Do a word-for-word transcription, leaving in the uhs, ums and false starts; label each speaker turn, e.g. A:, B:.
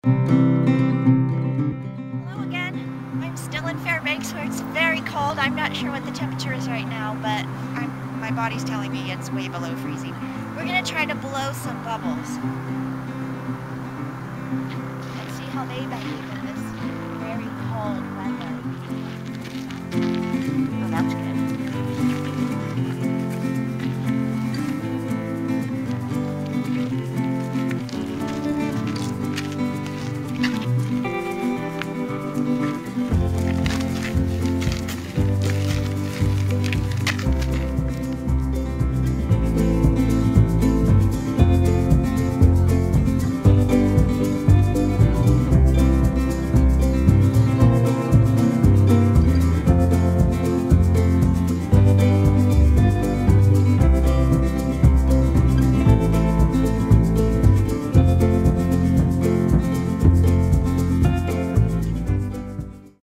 A: Hello again. I'm still in Fairbanks where it's very cold. I'm not sure what the temperature is right now, but I'm, my body's telling me it's way below freezing. We're going to try to blow some bubbles. Let's see how they behave in this very cold weather. Oh, that's good.